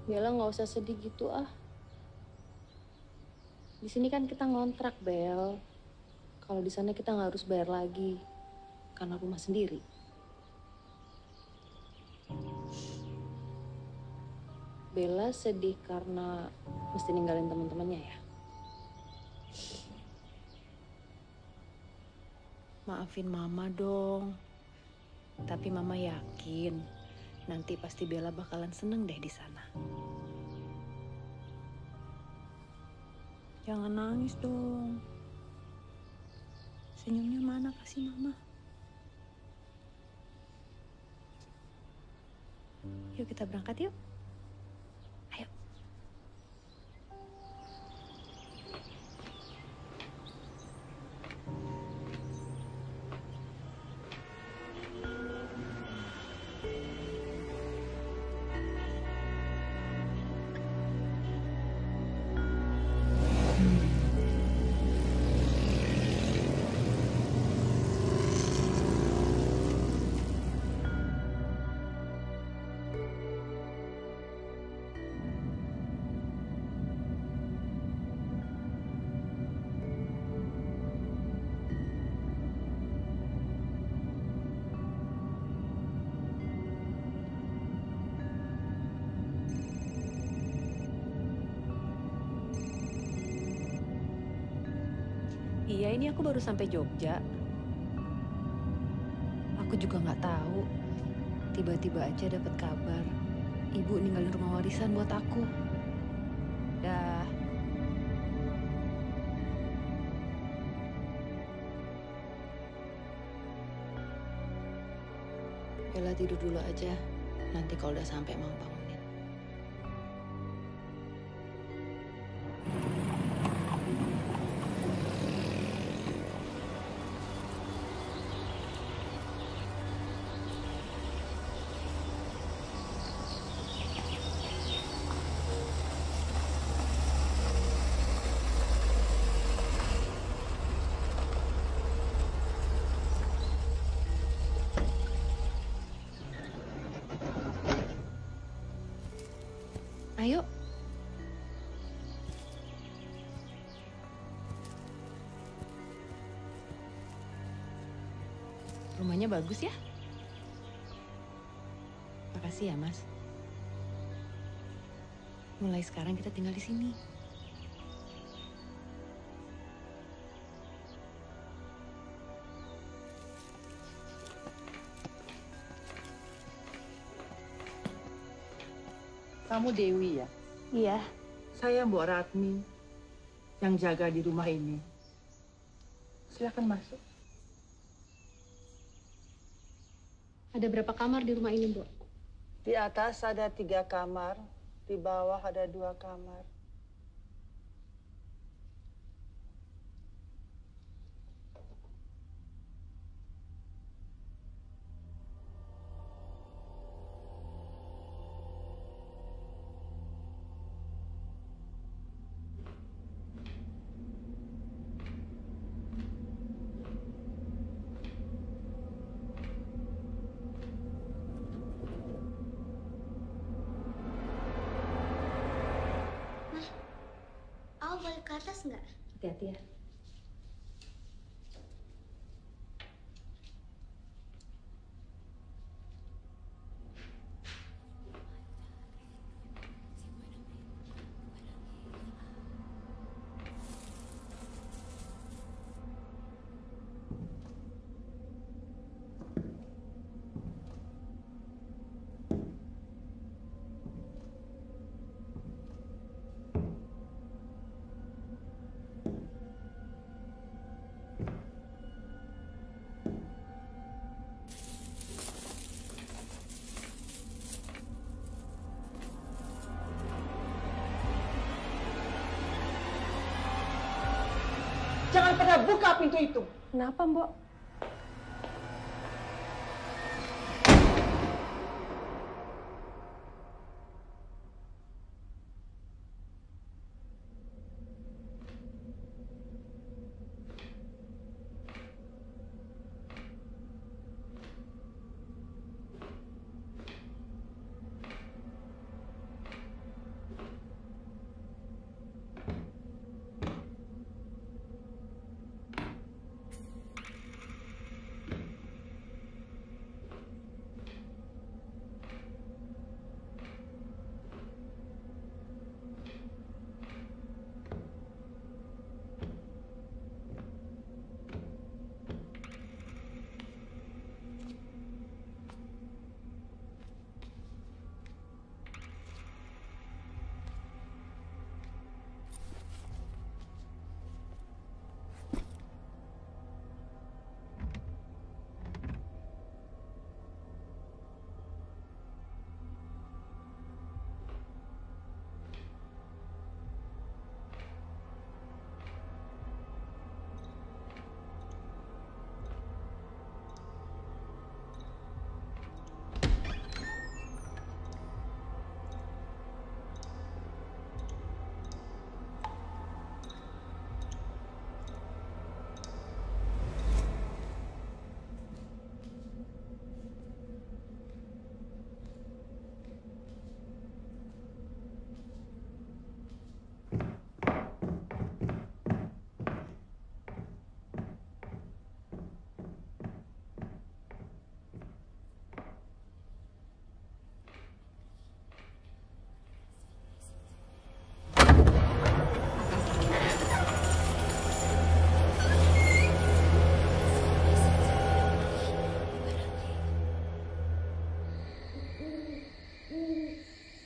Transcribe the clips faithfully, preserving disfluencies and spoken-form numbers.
Bella nggak usah sedih gitu ah. Di sini kan kita ngontrak, Bel. Kalau di sana kita nggak harus bayar lagi karena rumah sendiri. Bella sedih karena mesti ninggalin teman-temannya ya. Maafin Mama dong. Tapi Mama yakin nanti pasti Bella bakalan seneng deh di sana. Jangan nangis dong. Senyumnya mana kasih Mama? Yuk kita berangkat yuk. Ayo. Iya, ini aku baru sampai Jogja. Aku juga nggak tahu. Tiba-tiba aja dapat kabar. Ibu ninggalin rumah warisan buat aku. Dah. Bella tidur dulu aja. Nanti kalau udah sampai mau bangunin. Ayo. Rumahnya bagus ya? Makasih ya, Mas. Mulai sekarang kita tinggal di sini. Kamu Dewi ya? Iya. Saya Mbok Ratmi yang jaga di rumah ini. Silakan masuk. Ada berapa kamar di rumah ini, Bu? Di atas ada tiga kamar, di bawah ada dua kamar. Aku boleh ke atas nggak? Hati-hati ya. Jangan pernah buka pintu itu. Kenapa, Mbok?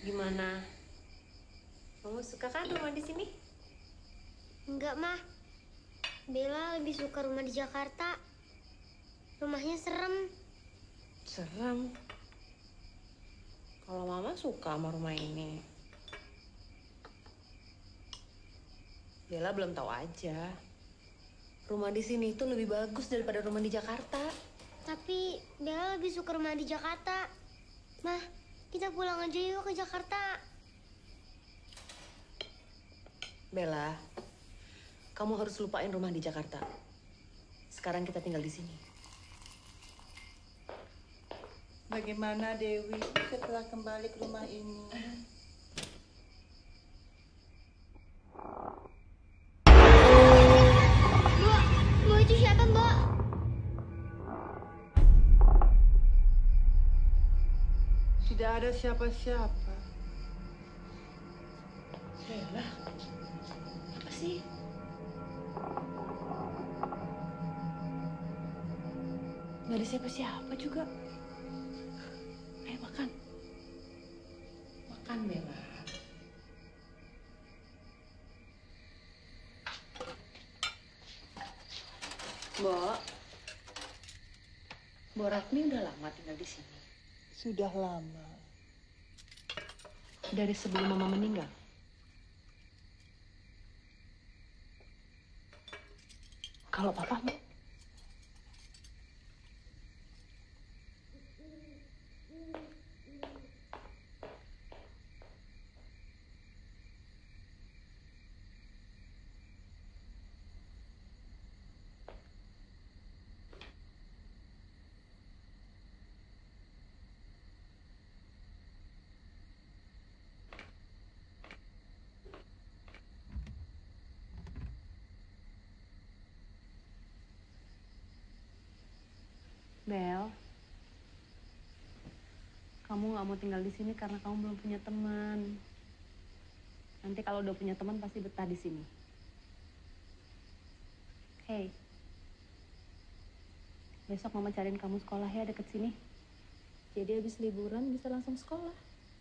Gimana? Kamu suka kan rumah di sini? Enggak, Mah. Bella lebih suka rumah di Jakarta. Rumahnya serem. Serem. Kalau Mama suka sama rumah ini. Bella belum tahu aja. Rumah di sini itu lebih bagus daripada rumah di Jakarta. Tapi Bella lebih suka rumah di Jakarta. Mah, kita pulang aja yuk ke Jakarta. Bella, kamu harus lupain rumah di Jakarta. Sekarang kita tinggal di sini. Bagaimana Dewi setelah kembali ke rumah ini? Mbak, Mbak itu siapa, Mbak? Tidak ada siapa-siapa. Bella, apa sih? Gak ada siapa-siapa juga. Ayo makan. Makan, Bella. Mbok, Mbok Ratmi udah lama tinggal di sini. Sudah lama. Dari sebelum Mama meninggal. Kalau papamu? Bel, kamu nggak mau tinggal di sini karena kamu belum punya teman. Nanti kalau udah punya teman pasti betah di sini. Hey, besok Mama cariin kamu sekolah ya deket sini. Jadi habis liburan bisa langsung sekolah.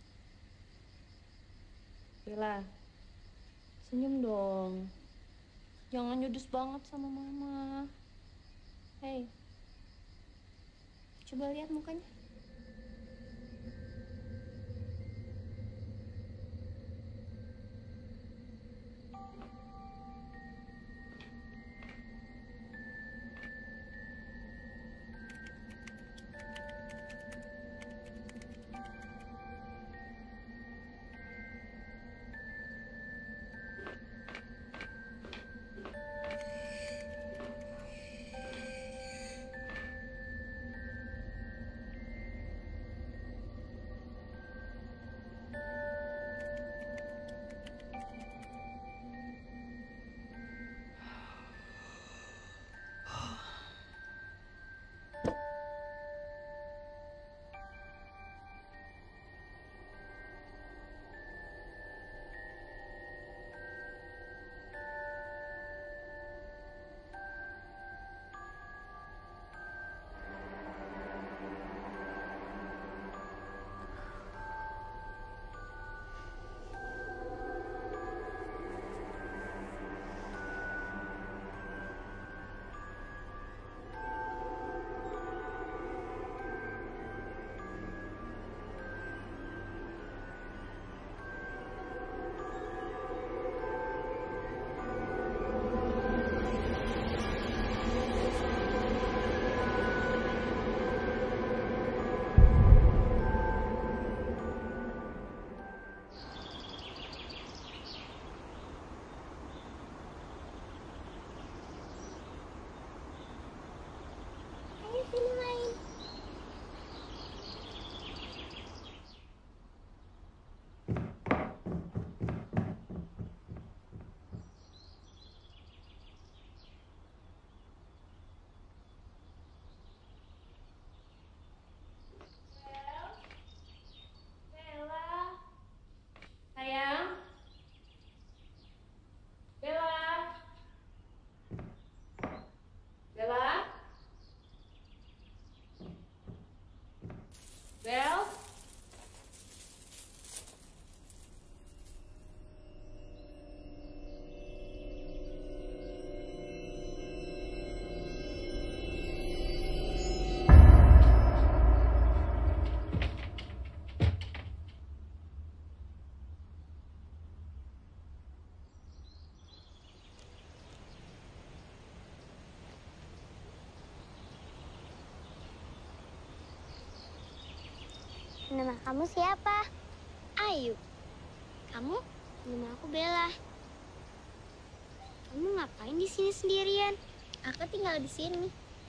Bella, senyum dong. Jangan judes banget sama Mama. Hey. Coba lihat mukanya. Nama kamu siapa? Ayu. Kamu? Nama aku Bella. Kamu ngapain di sini sendirian? Aku tinggal di sini.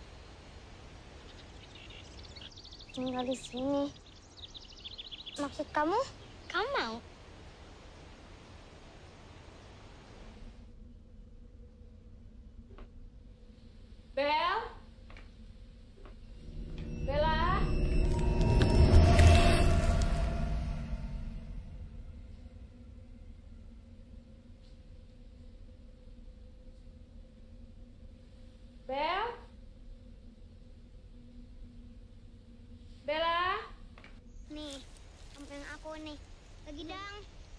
Tinggal di sini. Maksud kamu? Kamu mau? Bel? Bella? Bel? Bella? Nih, sampein aku nih. Lagi dang.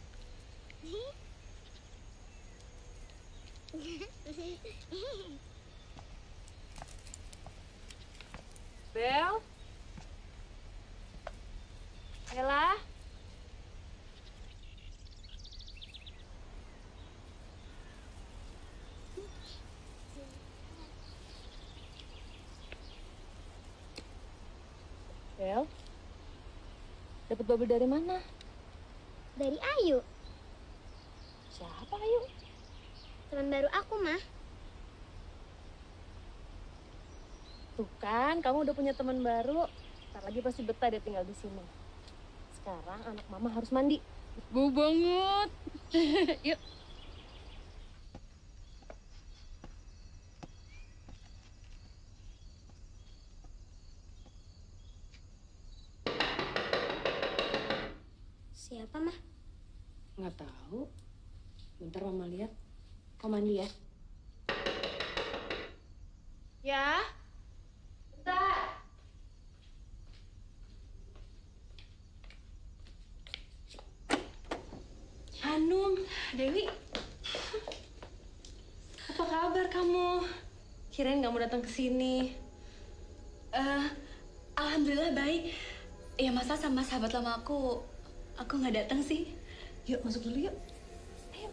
Bel? Bella? Bel? Dapat babi dari mana? Dari Ayu, Siapa Ayu? teman baru aku, mah. Tuh kan, kamu udah punya teman baru. Ntar lagi pasti betah dia tinggal di sini. Sekarang anak mama harus mandi. Bau banget. Yuk. Siapa, mah? Nggak tahu. Bentar mama lihat. Kau mandi ya? Ya. Bentar. Hanum, Dewi. Apa kabar kamu? Kirain kamu datang ke sini. Eh, alhamdulillah baik. Ya masa sama sahabat lama aku, aku nggak datang sih. Yuk masuk dulu yuk. Ayo.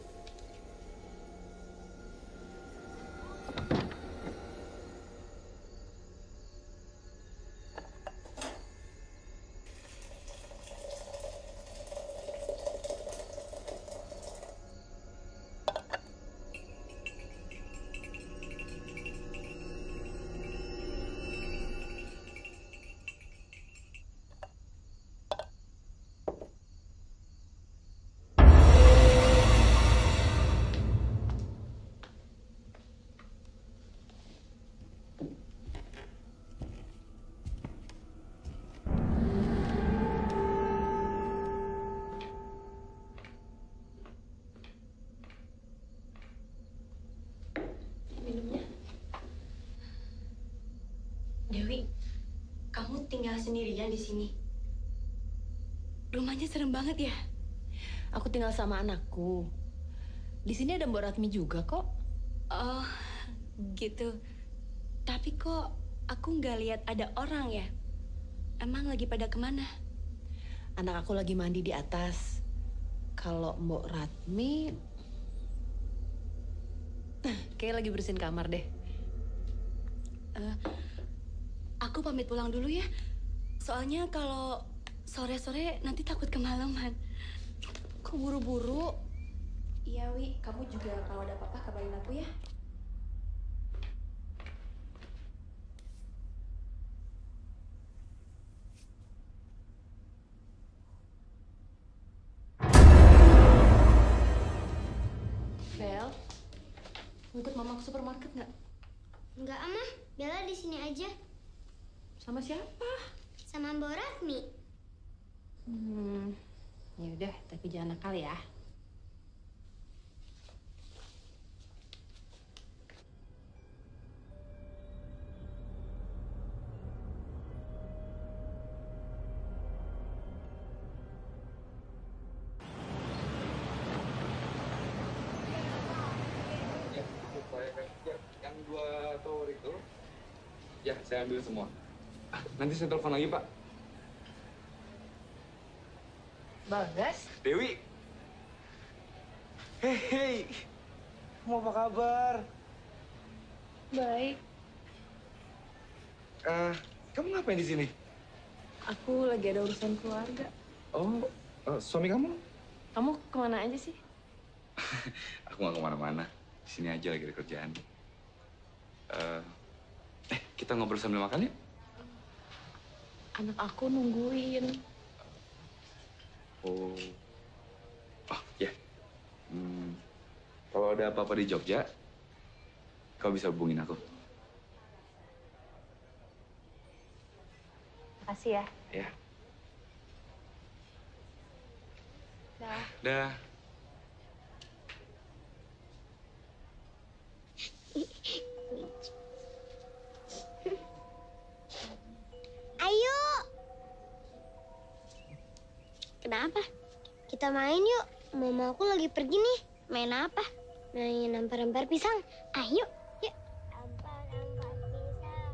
Minumnya. Dewi, kamu tinggal sendirian di sini. Rumahnya serem banget ya. Aku tinggal sama anakku. Di sini ada Mbak Ratmi juga kok. Oh, gitu. Tapi kok aku nggak lihat ada orang ya? Emang lagi pada kemana? Anak aku lagi mandi di atas. Kalau Mbak Ratmi, kayak lagi bersihin kamar deh. Eh, aku pamit pulang dulu ya. Soalnya kalau sore-sore nanti takut kemalaman. Kok buru-buru? Iya, Wi. Kamu juga kalau ada apa-apa kabarin aku ya. Bel, mau ikut mama ke supermarket nggak? Enggak, Amah. Bella di sini aja Sama siapa? sama Mbak Ratmi. Hmm, ya udah, tapi jangan nakal ya. Yang dua tower itu, ya saya ambil semua. Ah, nanti saya telepon lagi, Pak. Bagas, Dewi. Hei, hei. Kamu apa kabar? Baik. Eh, kamu ngapain di sini? Aku lagi ada urusan keluarga. Oh, eh, suami kamu? Kamu kemana aja sih? Aku nggak kemana-mana. Di sini aja lagi ada kerjaan. Eh, eh, kita ngobrol sambil makan yuk. Anak aku nungguin. Oh, oh ya. Hmm, kalau ada apa-apa di Jogja, kau bisa hubungin aku. Makasih ya. Ya. Dah. Dah. Ayo. Kenapa? Kita main yuk. Mama aku lagi pergi nih. Main apa? Main lempar-lempar pisang. Ayo. Yuk. Lempar-lempar pisang.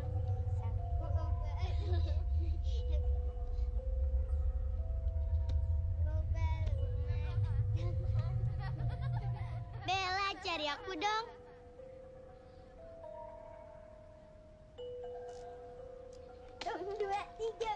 Bella, cari aku dong. Satu, dua, tiga.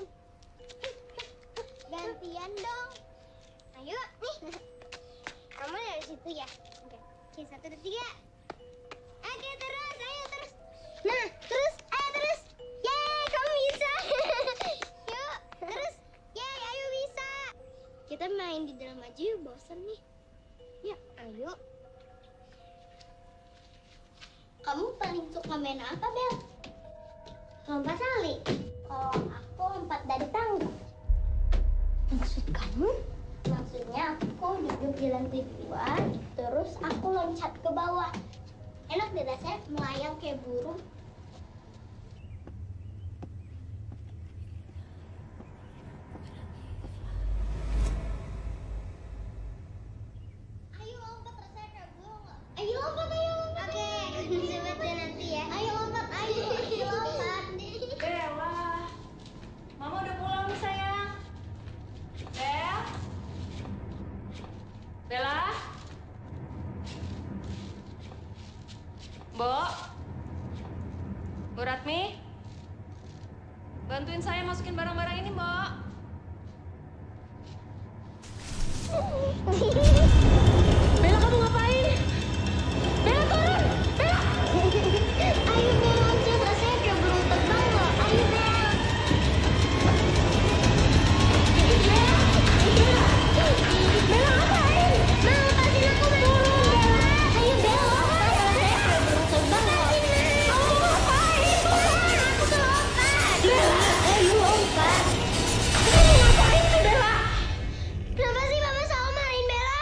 Gantian dong. Ayo, nih. Kamu dari situ ya? Oke. Oke, satu, dua, tiga. Oke, terus. Ayo, terus. Nah, terus. Ayo, terus. Yeay, kamu bisa. Yuk, terus. Yeay, ayo bisa. Kita main di dalam aja yuk, bosan nih. Yuk, ayo. Kamu paling suka main apa, Bel? Lompat tali. Kalau aku lompat dari tangga. Maksud kamu? Maksudnya aku duduk di lantai dua, terus aku loncat ke bawah. Enak deh rasanya melayang kayak burung. Ayo lompat rasanya kayak burung. Ayo lompat, ayo lompat. Oke, coba deh nanti ya. Ayo lompat, ayo, ayo lompat. Bella, Mama udah pulang nih sayang. Bel, Bella, Mbok, Bu Ratmi, bantuin saya masukin barang-barang ini, Mbok. Bella, kamu ngapain? Bella, turun! Bella! Ayo Bel, loncat rasanya kayak burung terbang loh. Ayo Bel. Bella ngapain? Bel, lepasin aku Bel. Ayo Bel, lompat rasanya kayak burung terbang loh. Kamu ngapain? Turun, aku tuh lompat. Bella, ayo lompat. Kamu ngapain tuh Bella? Kenapa sih Mama selalu marahin Bella?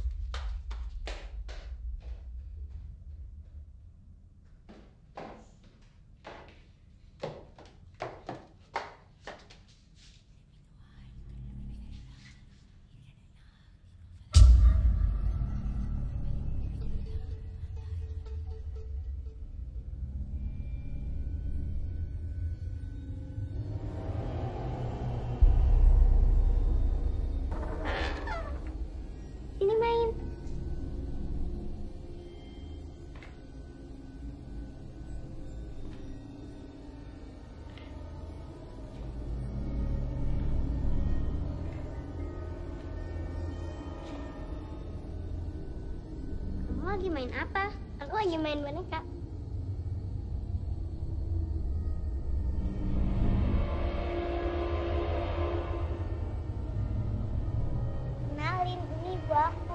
Sini main. Kamu lagi main apa? Aku lagi main boneka. Kenalin, ini ibu aku.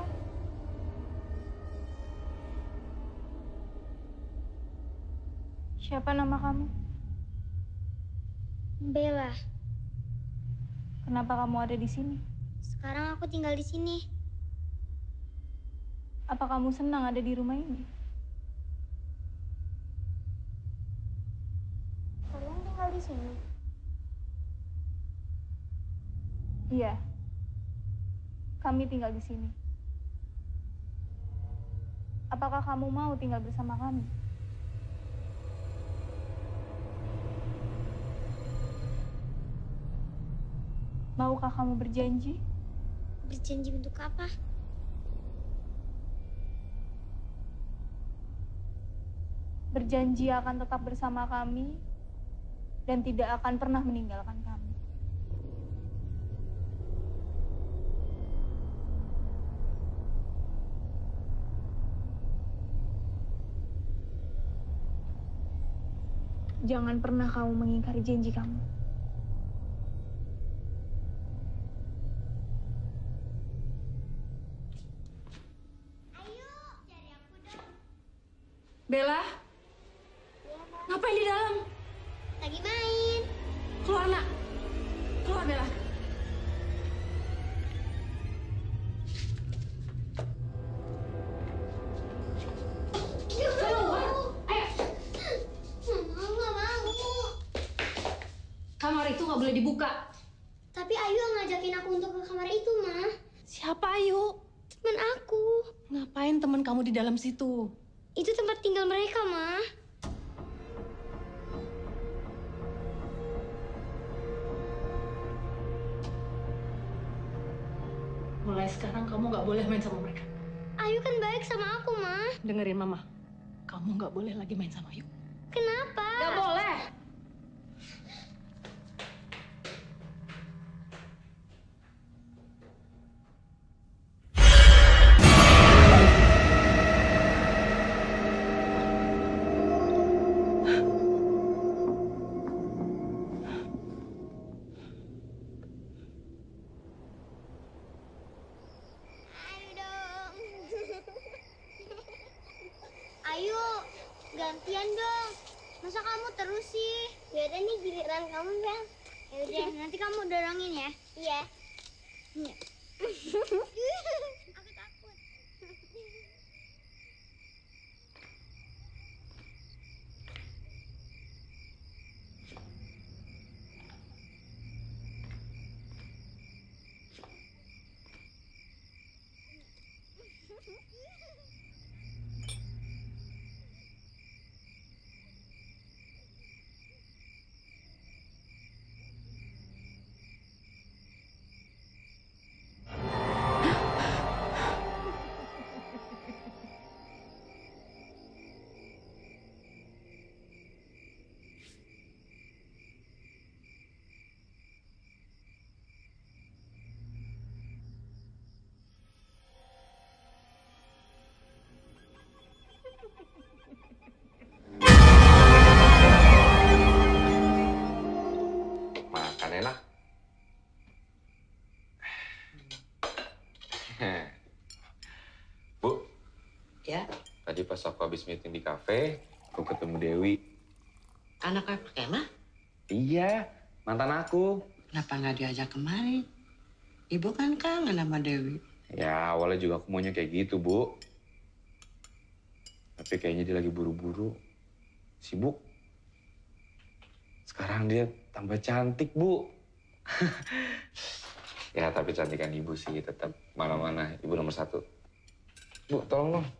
Siapa nama kamu? Bella. Kenapa kamu ada di sini? Sekarang aku tinggal di sini. Apa kamu senang ada di rumah ini? Kalian tinggal di sini. Iya. Kami tinggal di sini. Apakah kamu mau tinggal bersama kami? Maukah kamu berjanji? Berjanji untuk apa? Berjanji akan tetap bersama kami dan tidak akan pernah meninggalkan kami. Jangan pernah kamu mengingkari janji kamu. Ayo, cari aku dong. Bella, Iya, Ma. ngapain di dalam? Lagi main. Keluar, nak. Keluar, Bella. Mama, nggak mau. Kamar itu nggak boleh dibuka. Tapi Ayu yang ngajakin aku untuk ke kamar itu, Ma. Siapa Ayu? Teman aku. Ngapain teman kamu di dalam situ? Itu tempat tinggal mereka, Ma. Mulai sekarang kamu nggak boleh main sama mereka. Ayu kan baik sama aku, Ma. Dengerin Mama. Kamu nggak boleh lagi main sama Ayu. Kenapa? Nggak boleh. Ayo dong. Ayo, gantian dong. Masa kamu terus sih? Yaudah nih giliran kamu, Bel. Yaudah, nanti kamu dorongin ya. Iya. Iya. Aku takut. Makan enak. Bu, Ya, tadi pas aku habis meeting di kafe, aku ketemu Dewi. anak apa kemah? Iya, mantan aku. Kenapa nggak diajak kemari? Ibu kan kangen sama Dewi. Ya, awalnya juga aku maunya kayak gitu, Bu. Tapi kayaknya dia lagi buru-buru. Sibuk. Sekarang dia tambah cantik, Bu. Ya, tapi cantikan ibu sih tetap mana-mana. Ibu nomor satu. Bu, tolong dong.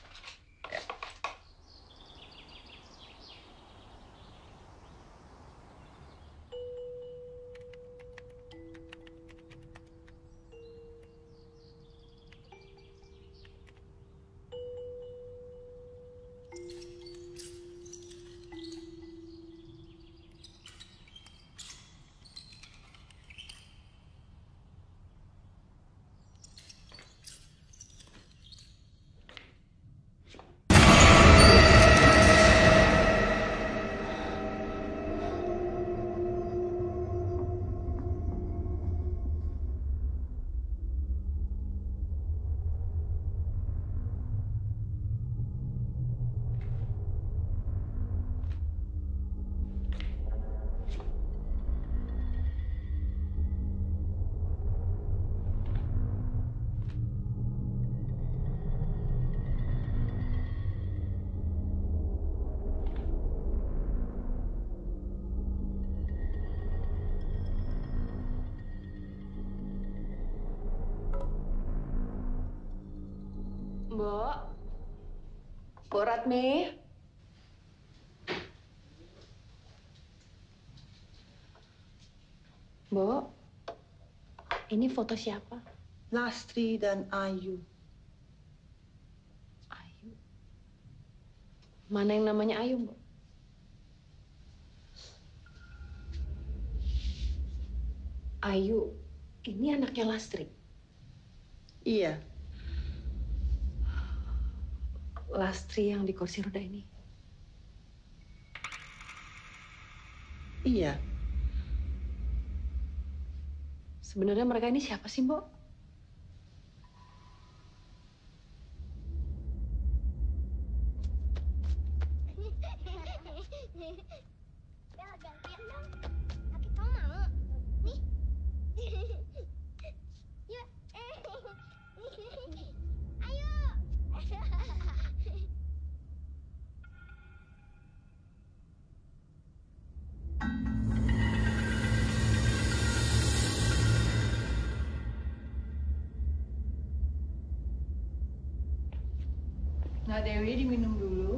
Mbok. Mbok Ratmi. Mbok, ini foto siapa? Lastri dan Ayu. Ayu. Mana yang namanya Ayu, Mbok? Ayu, ini anaknya Lastri. Iya, Lastri yang di kursi roda ini. Iya. Sebenarnya mereka ini siapa sih, Mbok? Bel, gantian dong. Tapi kamu mau? Nih. Yuk. Ayo. Nah, Dewi diminum dulu.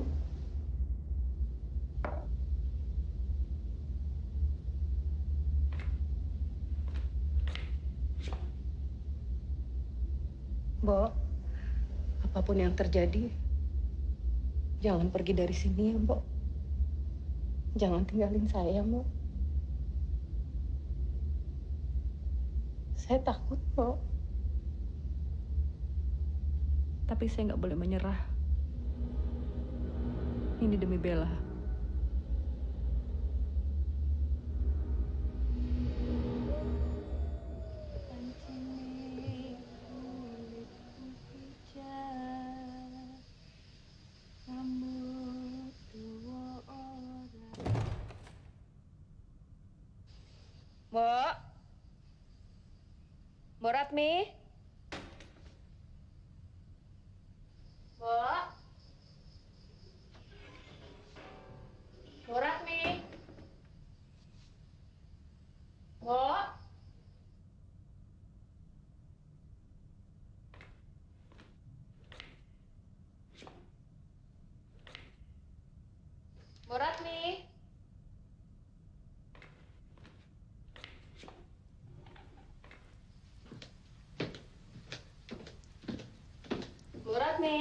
Mbok, apapun yang terjadi, jangan pergi dari sini ya, Mbok. Jangan tinggalin saya, Mbok. Saya takut, Mbok. Tapi saya nggak boleh menyerah. Ini demi Bella. Mbok. Mbok Ratmi. Mbok. Mbok Ratmi. Mbok. Mbok Ratmi. Mbok Ratmi.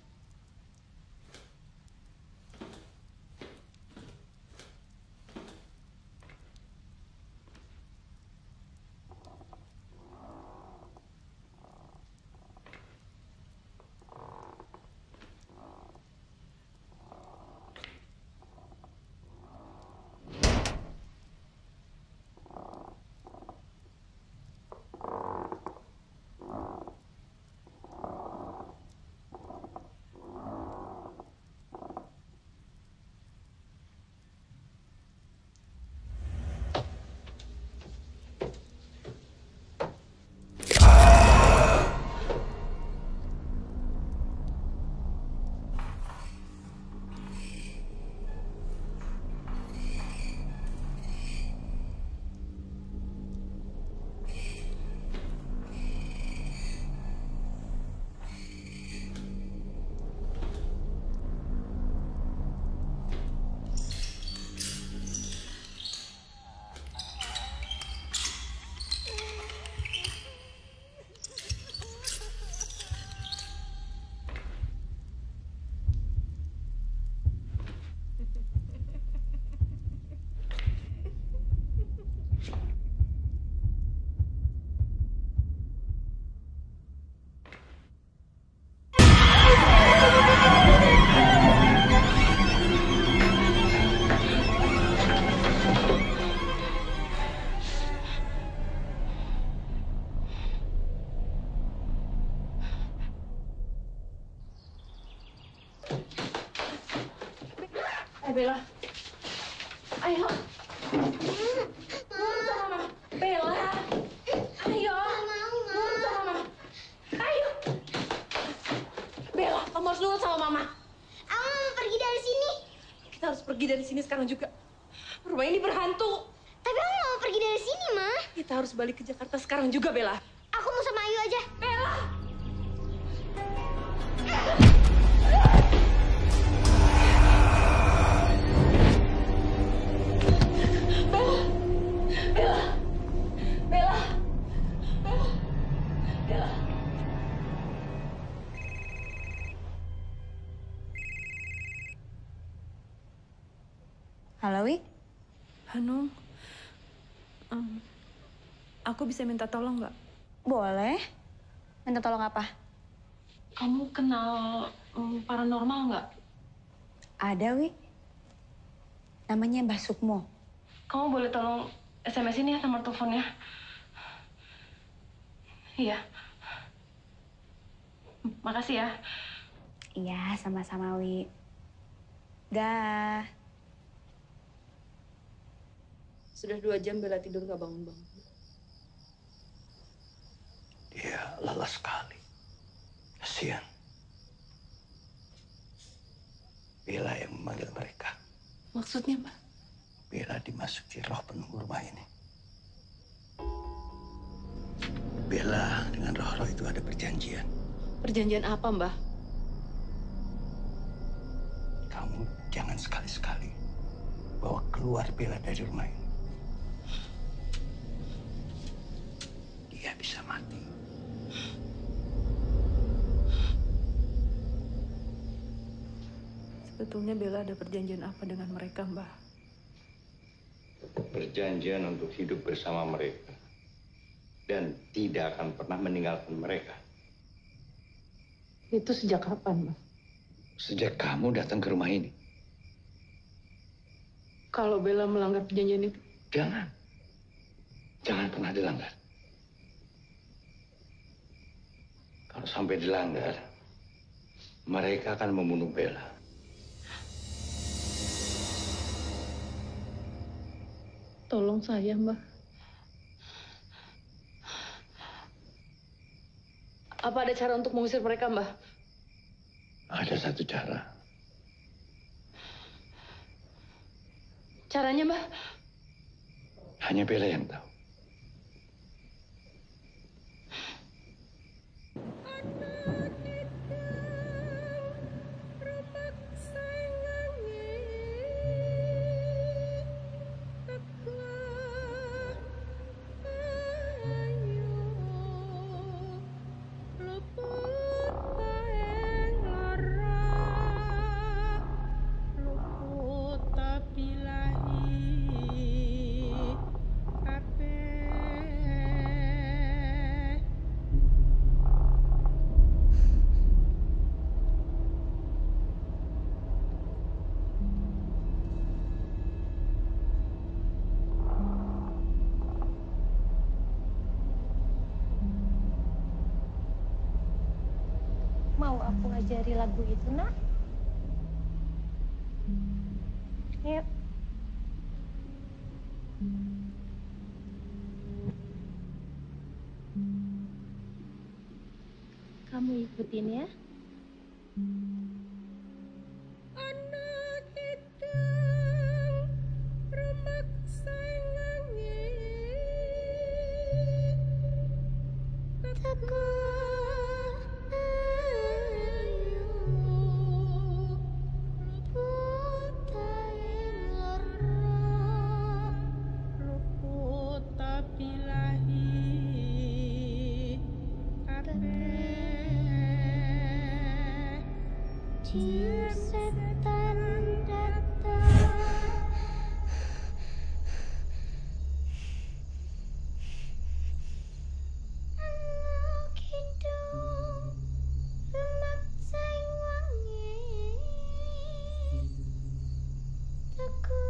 Eh, Bella. Ayo. Nurut sama Mama. Bella. Ayo. Nurut sama Mama. Ayo. Bella, kamu harus nurut sama Mama. Aku mau pergi dari sini. Kita harus pergi dari sini sekarang juga. Rumah ini berhantu. Tapi aku mau pergi dari sini, Ma. Kita harus balik ke Jakarta sekarang juga, Bella. Aku mau sama Ayu aja. Bella. Halo, Wi. Hanung, um, aku bisa minta tolong nggak? Boleh. Minta tolong apa? Kamu kenal um, paranormal nggak? Ada, Wi. Namanya Mbah Sukmo. kamu boleh tolong S M S ini ya nomor teleponnya? Iya. Makasih ya. Iya, sama-sama, Wi. Dah. Sudah dua jam Bella tidur nggak bangun-bangun. Dia lelah sekali. Kasihan. Bella yang memanggil mereka. Maksudnya, Mbak? Bella dimasuki roh penunggu rumah ini. Bella dengan roh-roh itu ada perjanjian. Perjanjian apa, Mbak? Kamu jangan sekali-sekali bawa keluar Bella dari rumah ini. Dia bisa mati. Sebetulnya Bella ada perjanjian apa dengan mereka, Mbah? Perjanjian untuk hidup bersama mereka. Dan tidak akan pernah meninggalkan mereka. Itu sejak kapan, Mbak? Sejak kamu datang ke rumah ini. Kalau Bella melanggar perjanjian itu? Jangan. Jangan pernah dilanggar. Kalau sampai dilanggar, mereka akan membunuh Bella. Tolong saya, Mbak. Apa ada cara untuk mengusir mereka, Mbak? Ada satu cara. Caranya, Mbak? Hanya Bella yang tahu. Mau aku ngajari lagu itu, Nak? Yuk. Kamu ikutin ya. Jim setan datang. Anak hidung lemak sing wangi. Teku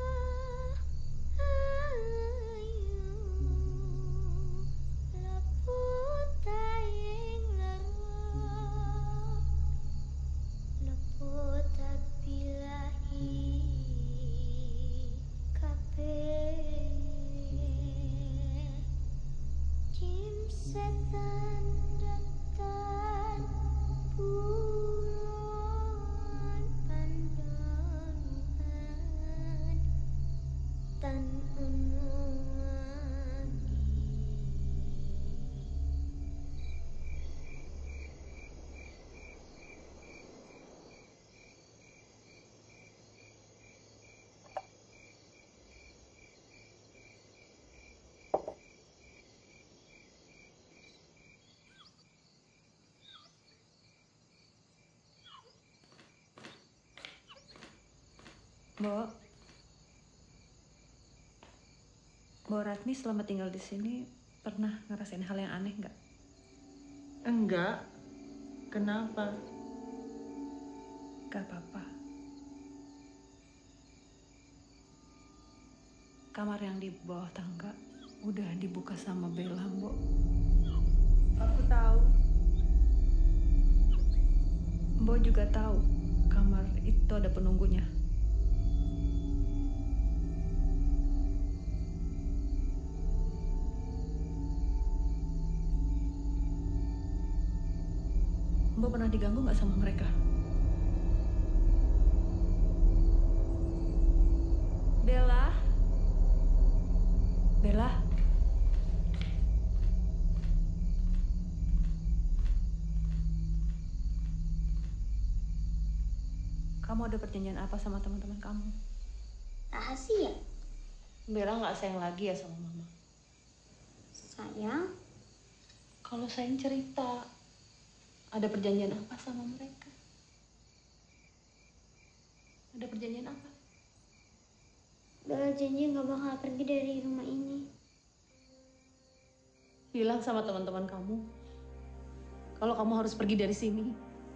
ayu leput taing lerwa. Leput apilahi kabeh. Jim setan datang bulan pandangan tan unwangi. Mbok, Mbok Ratmi selama tinggal di sini pernah ngerasain hal yang aneh nggak? Enggak. Kenapa? Gak apa-apa. kamar yang di bawah tangga udah dibuka sama Bella, Mbok. Aku tahu. Mbok juga tahu kamar itu ada penunggunya. Mbok pernah diganggu nggak sama mereka? Bella? Bella? Kamu ada perjanjian apa sama teman-teman kamu? Rahasia. Bella nggak sayang lagi ya sama Mama? Sayang? Kalau sayang cerita. Ada perjanjian apa sama mereka? Ada perjanjian apa? Bella janji nggak bakal pergi dari rumah ini. Bilang sama teman-teman kamu kalau kamu harus pergi dari sini.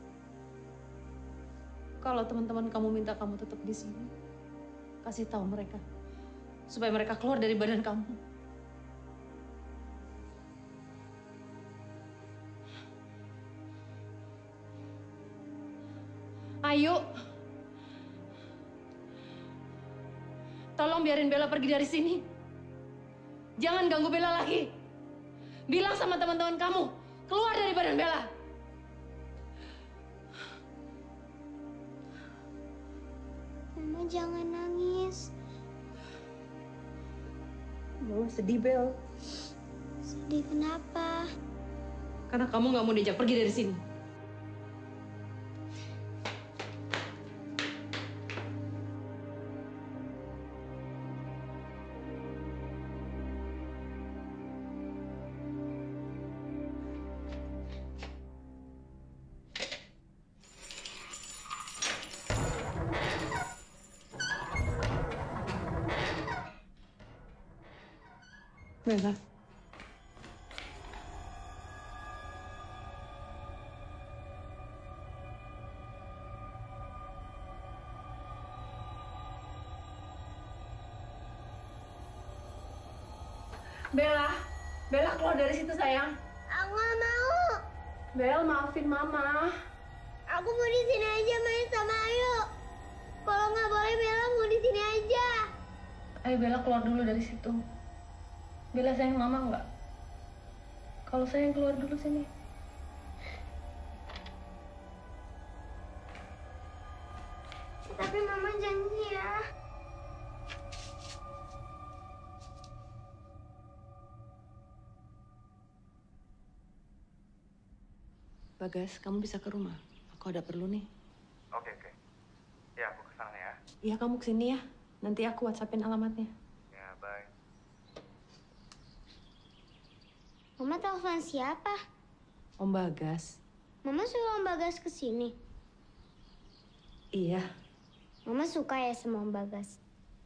Kalau teman-teman kamu minta kamu tetap di sini, kasih tahu mereka supaya mereka keluar dari badan kamu. Ayo, tolong biarin Bella pergi dari sini. Jangan ganggu Bella lagi. Bilang sama teman-teman kamu, keluar dari badan Bella. Mama jangan nangis. Mama sedih, Bel. Sedih kenapa? Karena kamu nggak mau diajak pergi dari sini. Bella. Bella, Bella keluar dari situ sayang. Aku nggak mau. Bel, maafin Mama. Aku mau di sini aja main sama Ayu. Kalau nggak boleh Bella mau di sini aja. Ayo Bella keluar dulu dari situ. Bella sayang Mama nggak? Kalau sayang keluar dulu sini. Tapi Mama janji ya. Bagas, kamu bisa ke rumah. Aku ada perlu nih. Oke, oke. Ya, aku kesana ya. Iya, kamu kesini ya. Nanti aku WhatsAppin alamatnya. Ya, bye. Mama telepon siapa? Om Bagas. Mama suruh Om Bagas ke sini. Iya. Mama suka ya sama Om Bagas.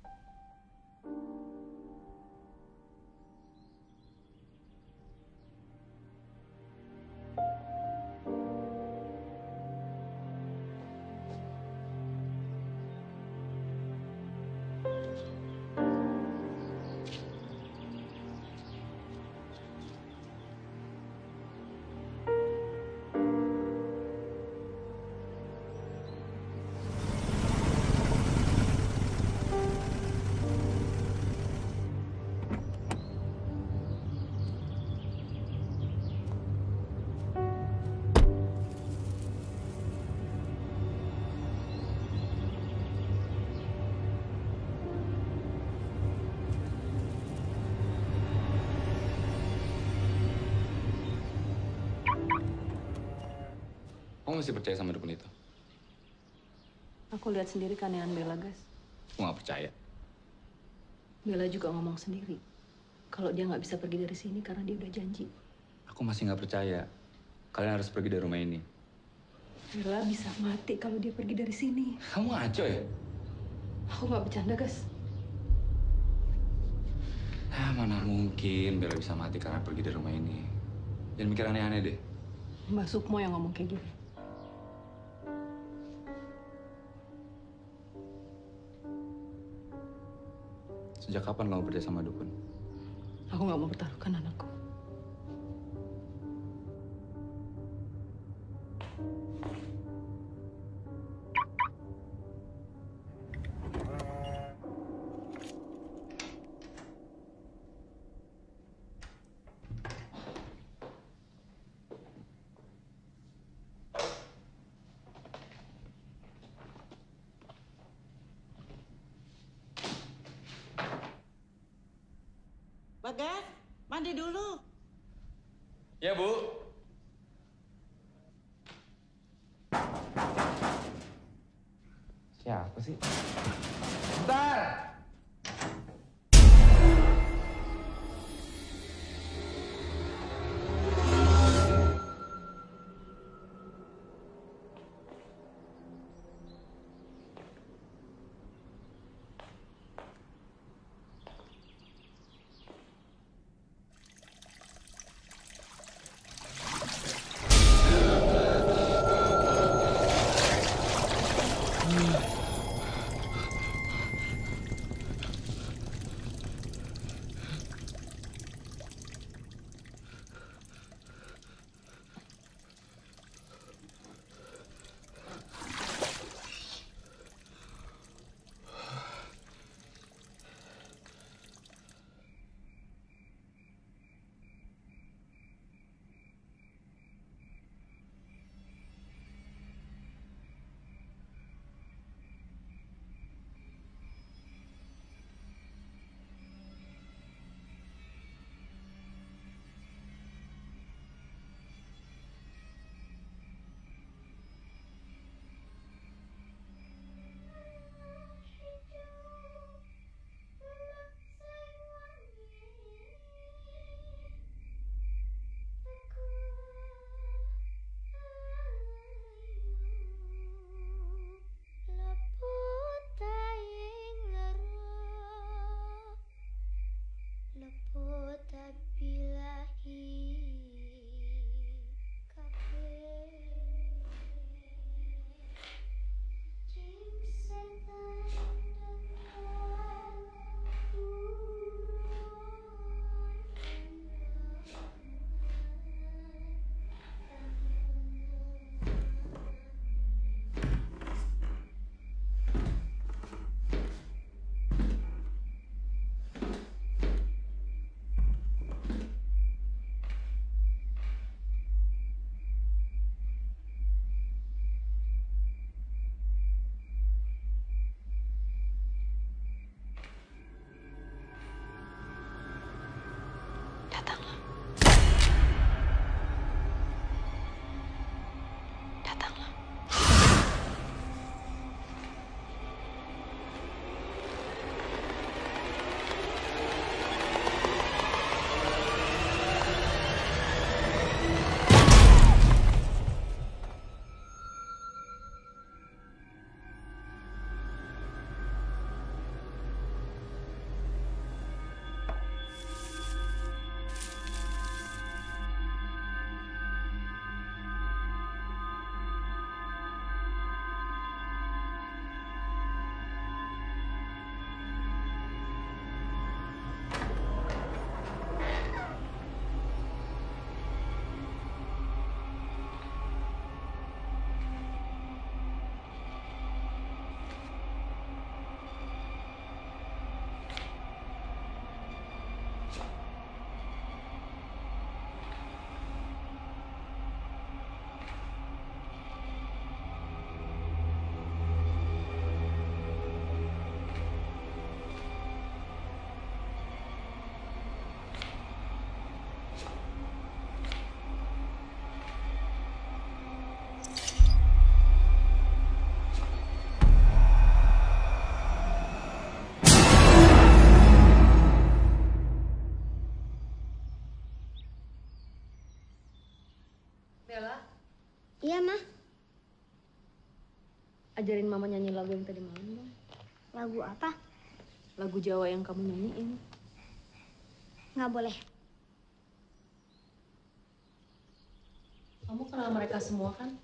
Kamu masih percaya sama dukun itu? Aku lihat sendiri keanehan Bella, Gas. Aku nggak percaya. Bella juga ngomong sendiri. Kalau dia nggak bisa pergi dari sini karena dia udah janji. Aku masih nggak percaya. Kalian harus pergi dari rumah ini. Bella bisa mati kalau dia pergi dari sini. Kamu ngaco ya? Aku nggak bercanda, Gas. Ah, mana mungkin Bella bisa mati karena pergi dari rumah ini. Jangan mikir aneh-aneh deh. Mbak Sukmo yang ngomong kayak gitu. Sejak kapan kamu percaya sama dukun? Aku nggak mau pertaruhkan anakku. Bagas, mandi dulu. Ya, Bu. Siapa sih? Bentar! Bella, Iya, Ma. ajarin Mama nyanyi lagu yang tadi malam dong. Lagu apa? Lagu Jawa yang kamu nyanyiin. Nggak boleh. Kamu kenal mereka semua kan?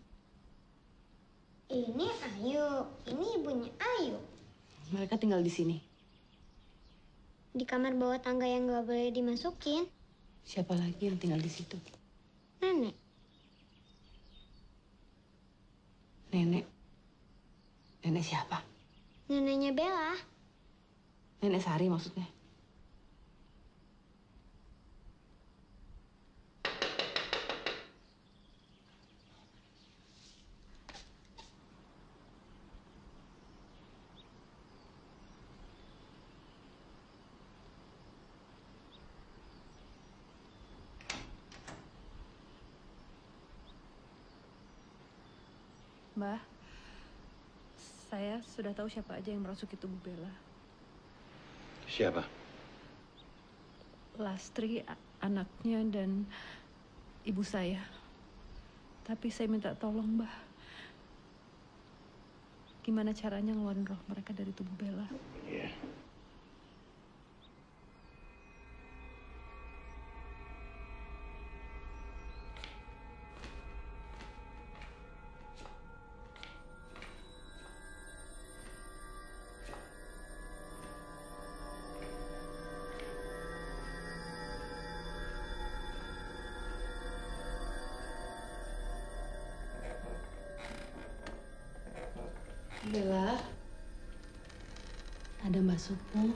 Ini Ayu, ini ibunya Ayu. Mereka tinggal di sini. di kamar bawah tangga yang nggak boleh dimasukin. Siapa lagi yang tinggal di situ? Nenek. Nenek. Nenek siapa? Neneknya Bella. Nenek Sari maksudnya. Mbah, saya sudah tahu siapa aja yang merasuki tubuh Bella. Siapa? Lastri, anaknya, dan ibu saya. Tapi saya minta tolong, Mbah. Gimana caranya ngeluarin roh mereka dari tubuh Bella? Iya. Bella, ada Mbak Supu.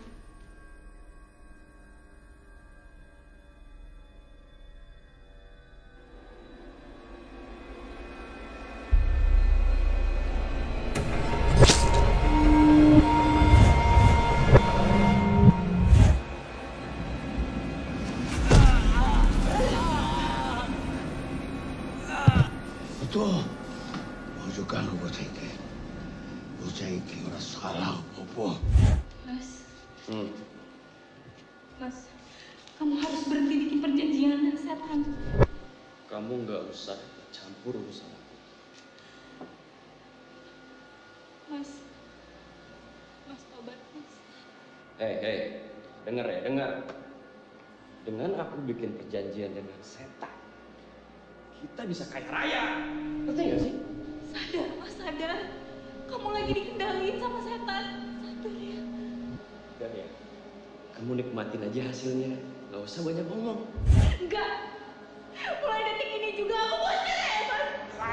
Betul. Ojo ganggu bocah iki. Bocah iki ora salah apa-apa. Mas, Hmm. Mas, kamu harus berhenti bikin perjanjian dengan setan. Kamu nggak usah campur urusan aku. Mas, Mas tobat, Mas. Hei, hei, dengar ya, dengar. Dengan aku bikin perjanjian dengan setan, kita bisa kaya raya. Ngerti nggak sih? Sadar, Mas, sadar. Kamu lagi dikendaliin sama setan. Sadar ya. Dan ya, kamu nikmatin aja hasilnya. Nggak usah banyak ngomong. Enggak. Mulai detik ini juga aku mau cerai, Mas.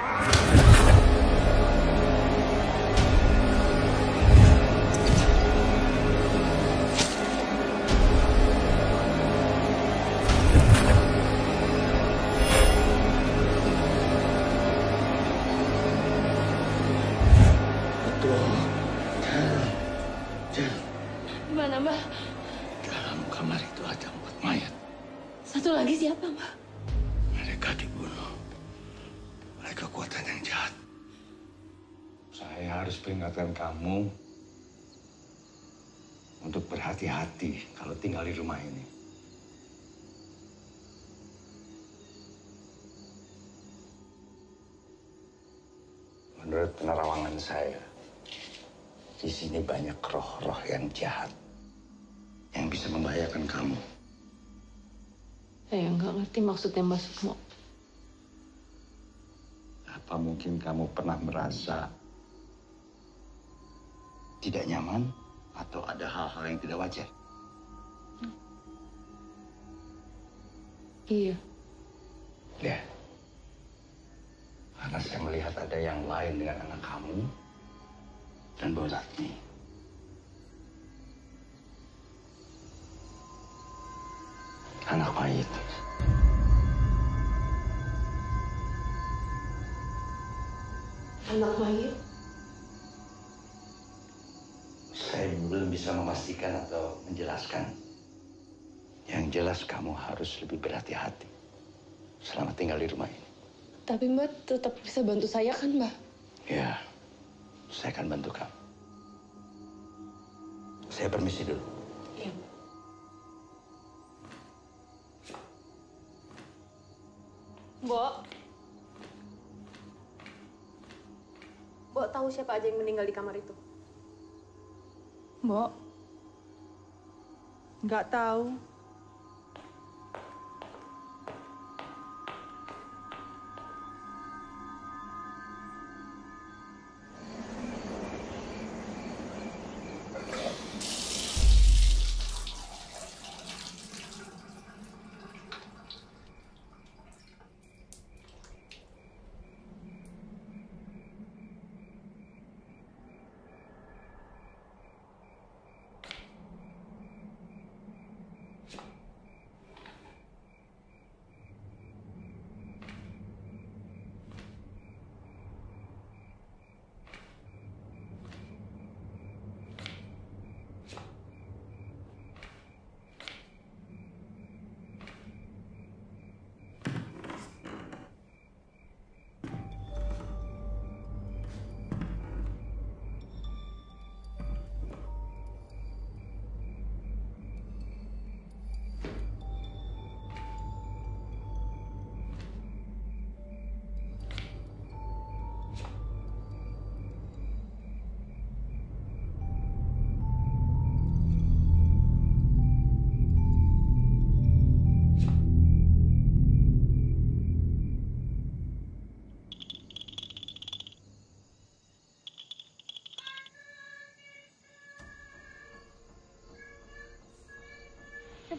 Gimana, Mbak? Dalam kamar itu ada empat mayat. Satu lagi siapa, Mbak? Mereka dibunuh oleh kekuatan yang jahat. Saya harus peringatkan kamu untuk berhati-hati kalau tinggal di rumah ini. Menurut penerawangan saya, di sini banyak roh-roh yang jahat yang bisa membahayakan kamu. Saya nggak ngerti maksudnya Mbak Sukmo. Apa mungkin kamu pernah merasa tidak nyaman atau ada hal-hal yang tidak wajar? Iya. Ya. Karena saya melihat ada yang lain dengan anak kamu dan Bu Ratmi. Anak mayit. Anak mayit? Saya belum bisa memastikan atau menjelaskan. Yang jelas kamu harus lebih berhati-hati selama tinggal di rumah ini. Tapi Mbak tetap bisa bantu saya kan, Mbak? Ya, saya akan bantu kamu. Saya permisi dulu. Iya. Mbok. Mbok tahu siapa aja yang meninggal di kamar itu? Mbok, nggak tahu.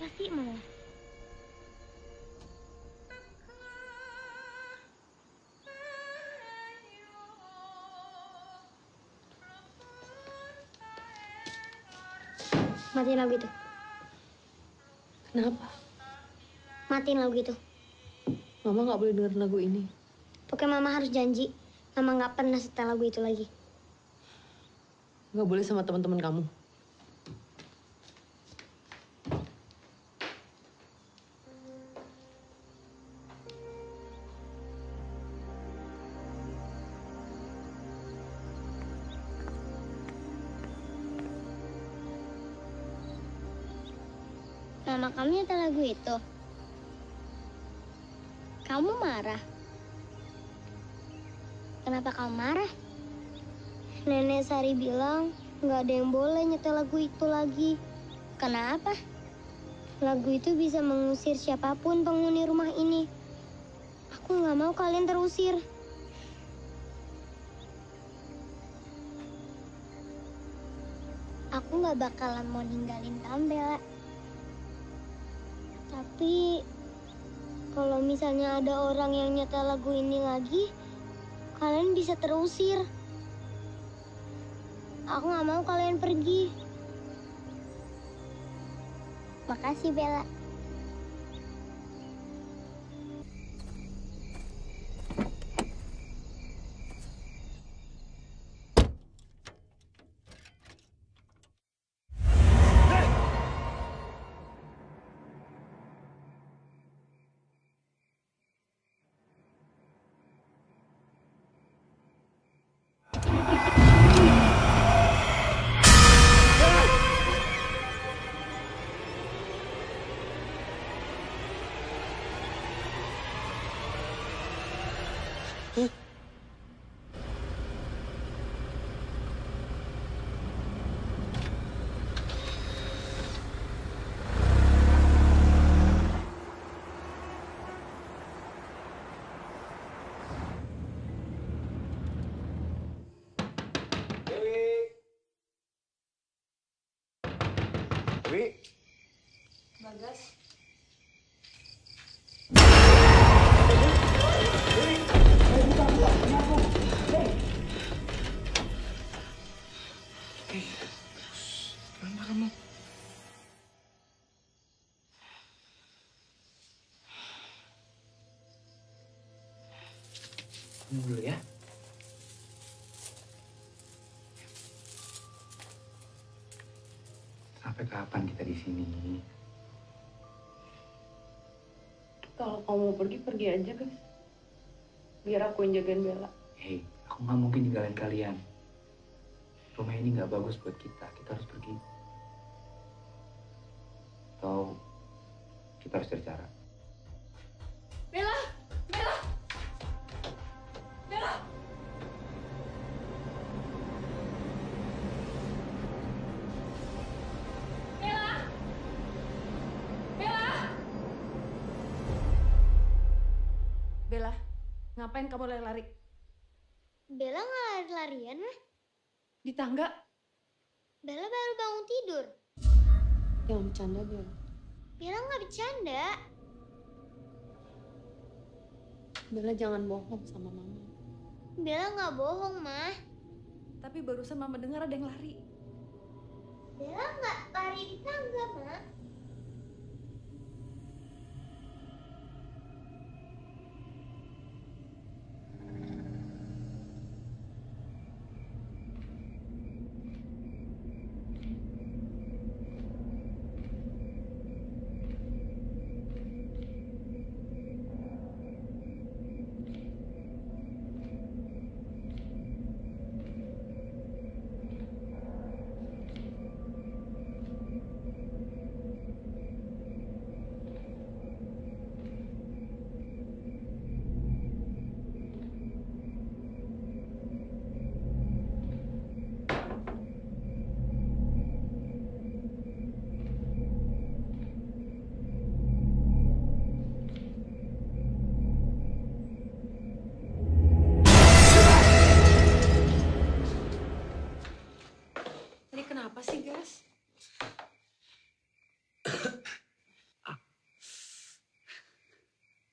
Kenapa sih, Mama? Matiin lagu itu. Kenapa? Matiin lagu itu. Mama nggak boleh denger lagu ini. Pokoknya Mama harus janji, Mama nggak pernah setel lagu itu lagi. Nggak boleh sama teman-teman kamu. Mama kamu nyetel lagu itu. Kamu marah. Kenapa kamu marah? Nenek Sari bilang nggak ada yang boleh nyetel lagu itu lagi. Kenapa? Lagu itu bisa mengusir siapapun penghuni rumah ini. Aku nggak mau kalian terusir. Aku nggak bakalan mau ninggalin kamu, Bella. Tapi kalau misalnya ada orang yang nyetel lagu ini lagi, kalian bisa terusir. Aku nggak mau kalian pergi. Makasih, Bella. Dewi. Bagas. Kenapa kamu? Tunggu dulu ya. Sampai kapan kita di sini? Kalau kamu mau pergi, pergi aja, guys. Biar aku yang jagain Bella. Hei, aku nggak mungkin ninggalin kalian. Rumah ini nggak bagus buat kita. Kita harus pergi. Atau kita harus cari cara. Bella! Bella! Bella! Bella! Bella! Bella, ngapain kamu lari-lari? Bella nggak lari-larian, mah. Di tangga? Bella baru bangun tidur. Jangan bercanda, Bella. Bella nggak bercanda. Bella jangan bohong sama Mama. Bella nggak bohong, mah. Tapi barusan Mama dengar ada yang lari. Bella nggak lari di tangga, mah.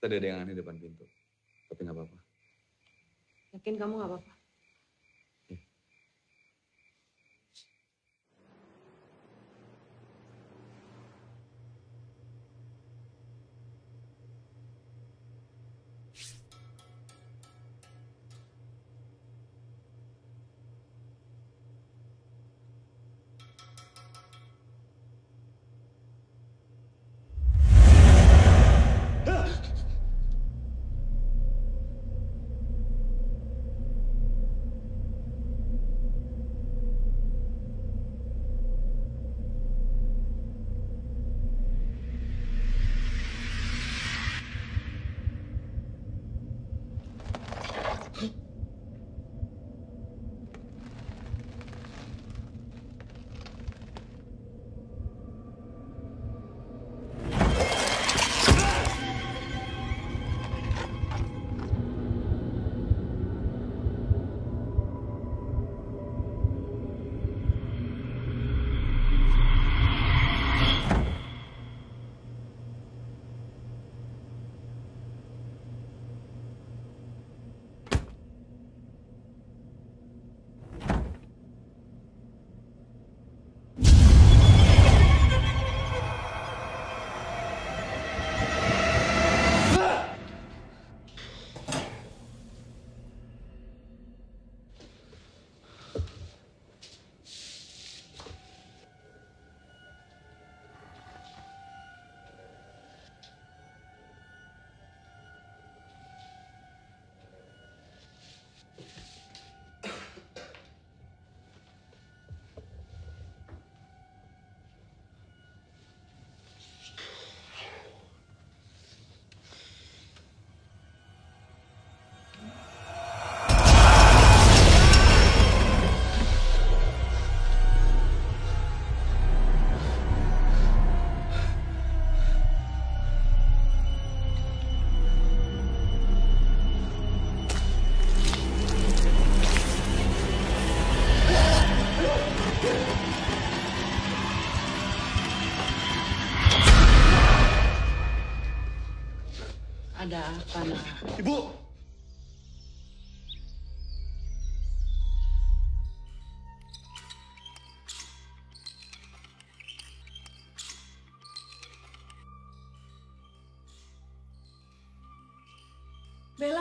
tadi ada yang aneh depan pintu. Tapi nggak apa-apa. Yakin kamu nggak apa-apa? Ada apa, nak? Ibu! Bella.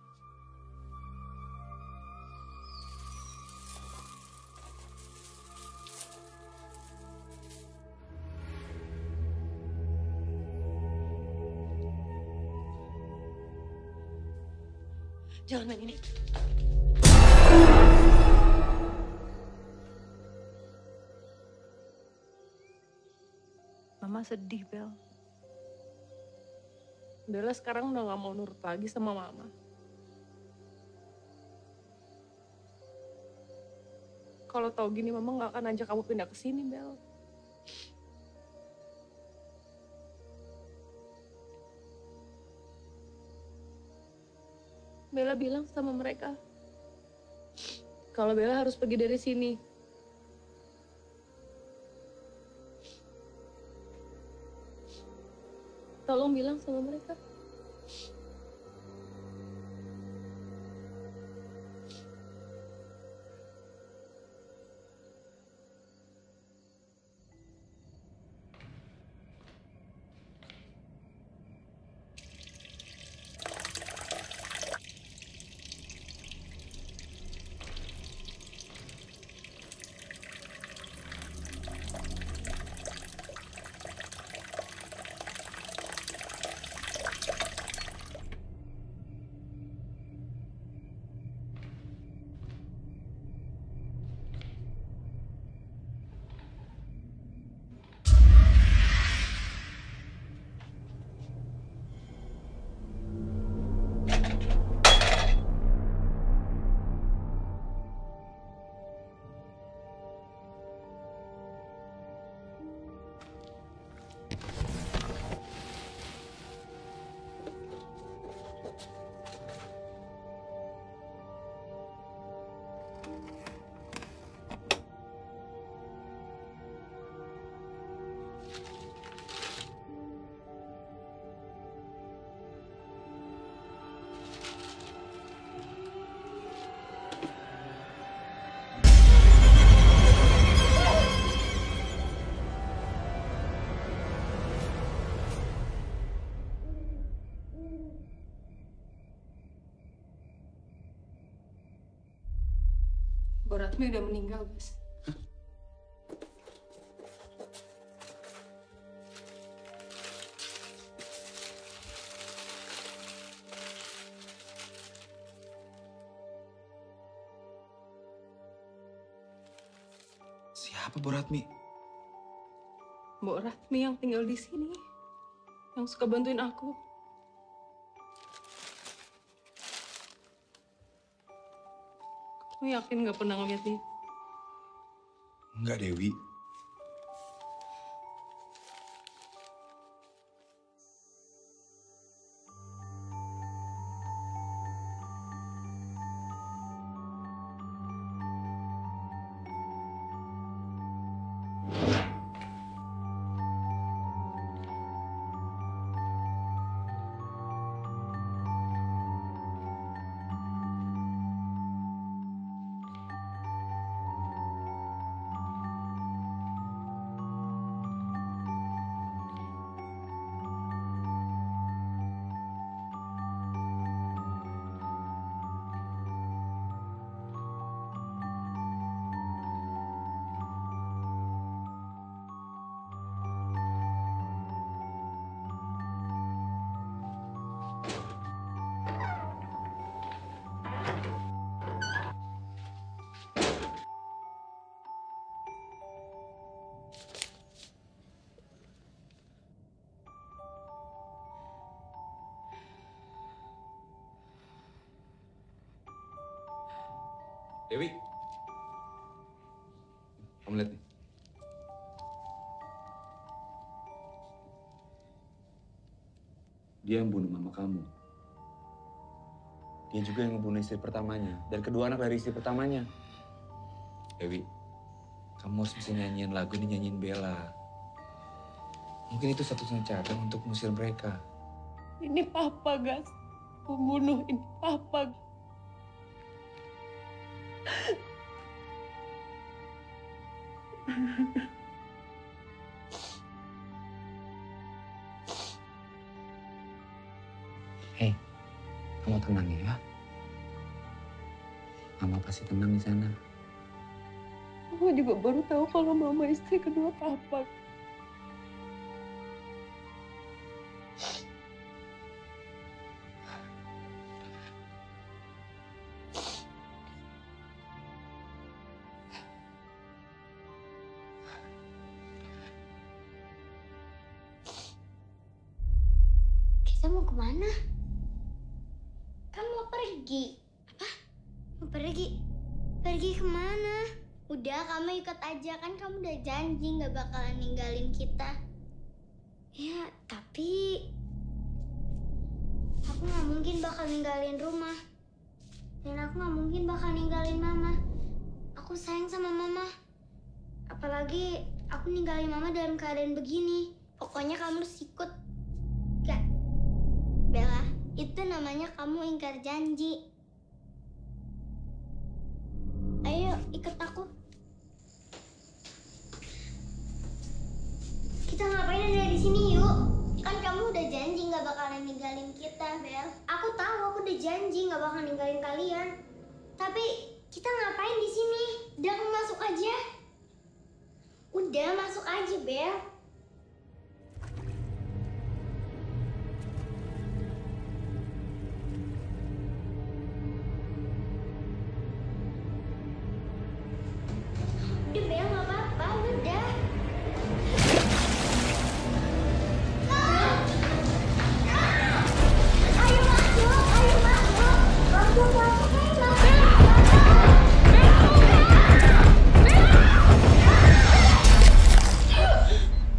Jangan main ini. Mama sedih, Bel. Bella sekarang udah gak mau nurut lagi sama mama. Kalau tahu gini mama gak akan ajak kamu pindah ke sini, Bel. Bella bilang sama mereka kalau Bella harus pergi dari sini. Tolong bilang sama mereka. Bu Ratmi udah meninggal, Bas. Siapa Bu Ratmi? Bu Ratmi yang tinggal di sini. Yang suka bantuin aku. Kamu yakin gak pernah ngeliat dia? Enggak, Dewi. Dewi, kamu lihat nih. Dia yang bunuh mama kamu. Dia juga yang membunuh istri pertamanya dan kedua anak dari istri pertamanya. Dewi, kamu harus bisa nyanyiin lagu ini, nyanyiin Bella. Mungkin itu satu-satunya cara untuk mengusir mereka. Ini Papa, Gas. Pembunuh ini Papa. Hei, kamu tenang ya. Mama pasti tenang di sana. Aku juga baru tahu kalau Mama istri kedua Papa. Kita mau kemana? Kamu mau pergi? Apa? Mau pergi? Pergi kemana? Udah, kamu ikut aja. Kan kamu udah janji gak bakalan ninggalin kita. Ya, tapi... aku gak mungkin bakal ninggalin rumah. Dan aku gak mungkin bakal ninggalin Mama. Aku sayang sama Mama. Apalagi aku ninggalin Mama dalam keadaan begini. Pokoknya kamu harus ikut. Gak. Bella, itu namanya kamu ingkar janji. Ayo, ikut aku. Kita ngapain ada di sini, yuk? Kan kamu udah janji gak bakalan ninggalin kita, Bel. Aku tahu aku udah janji gak bakalan ninggalin kalian. Tapi kita ngapain di sini? Udah, aku masuk aja. Udah, masuk aja, Bel. Udah, Bel, gak apa-apa, udah. Ayo masuk, ayo masuk. Masuk, masuk, ayo masuk.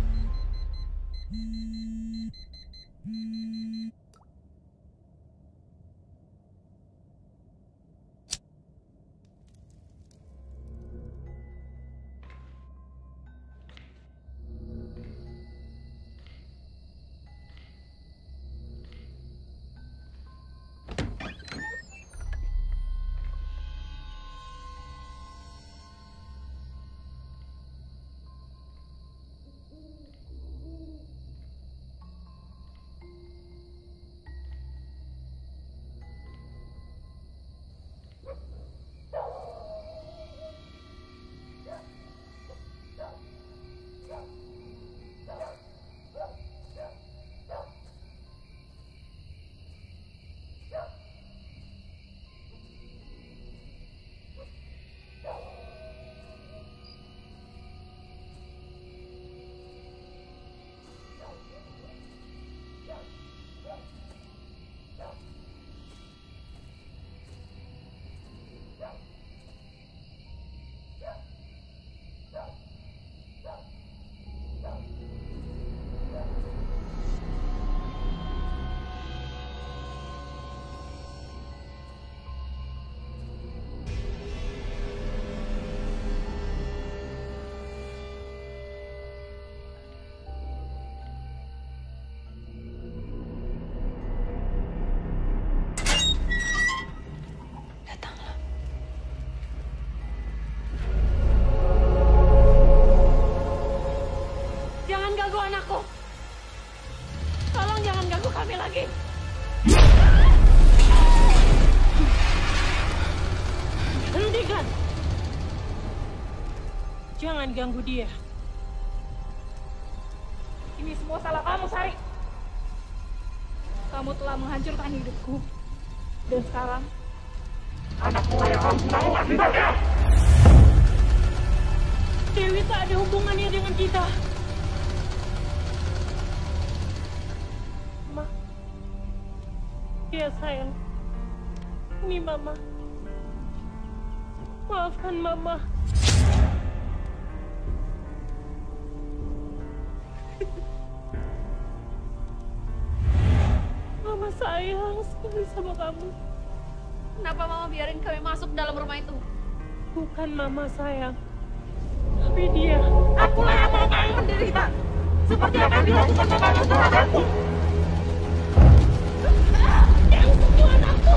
Hentikan! Jangan ganggu dia. Ini semua salah kamu, Sari. Kamu telah menghancurkan hidupku. Dan sekarang, anakku yang harus menanggung akibatnya. Dewi tak ada hubungannya dengan kita. Ma. Ya sayang. Ini Mama. Maafkan Mama. Mama sayang sekali sama kamu. Kenapa Mama biarin kami masuk dalam rumah itu? Bukan Mama sayang, tapi dia. Akulah yang mau kamu menderita. Seperti apa yang dilakukan Mama terhadapku. Yang semua anakku.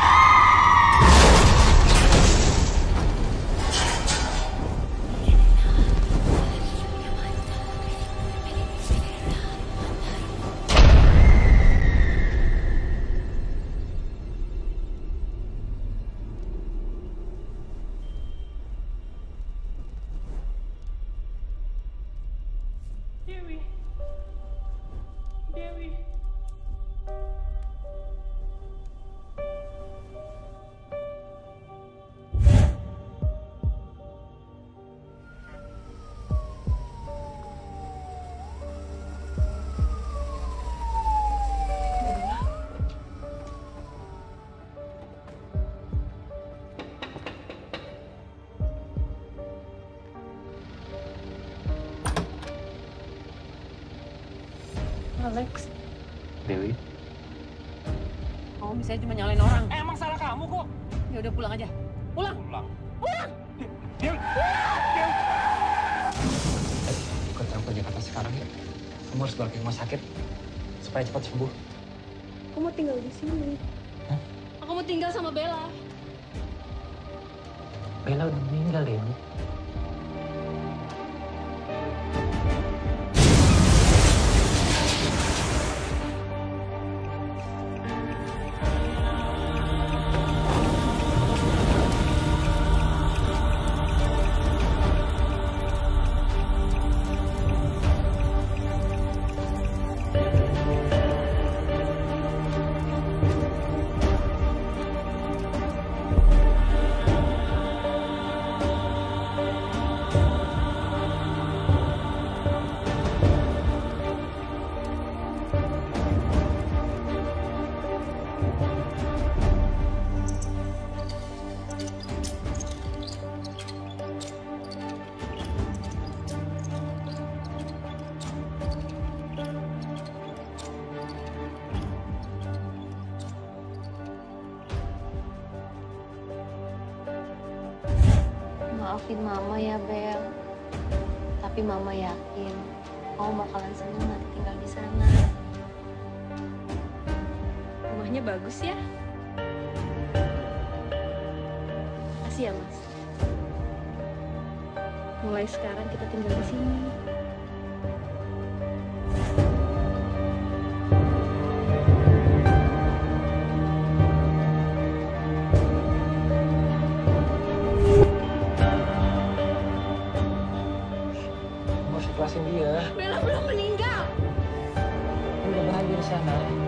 Dewi. Dewi. Alex. Dewi. Kamu bisa cuma nyalain orang. Emang salah kamu kok. Ya udah pulang aja. Pulang. Pulang. Pulang. Dewi. Bukan tahu ke Jakarta sekarang ya. Kamu harus balik ke rumah sakit supaya cepat sembuh. Aku mau tinggal di sini. Hah? Aku mau tinggal sama Bella. Bella udah meninggal, Dewi. Maafin Mama ya, Bel. Tapi Mama yakin kamu bakalan seneng nanti tinggal di sana. Rumahnya bagus ya? Makasih ya, Mas. Mulai sekarang kita tinggal di sini. Ikhlasin dia. Bella belum meninggal. Udah bahagia di sana.